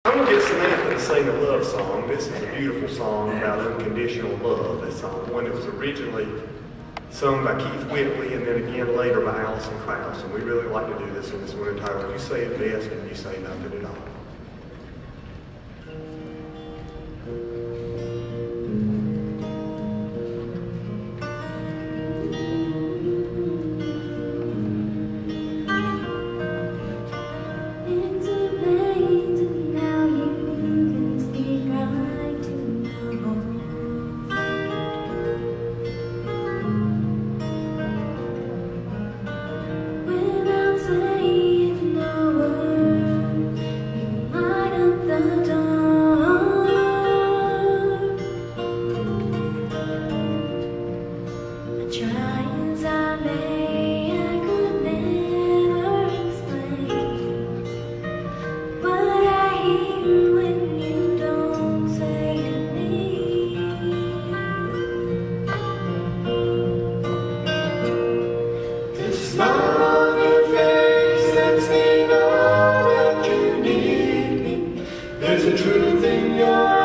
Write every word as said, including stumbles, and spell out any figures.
I'm going to get Samantha to sing a love song. This is a beautiful song about unconditional love. It's one that was originally sung by Keith Whitley and then again later by Allison Krauss. And we really like to do this one this one entirely. You say it best and you say nothing at all. There's a truth in your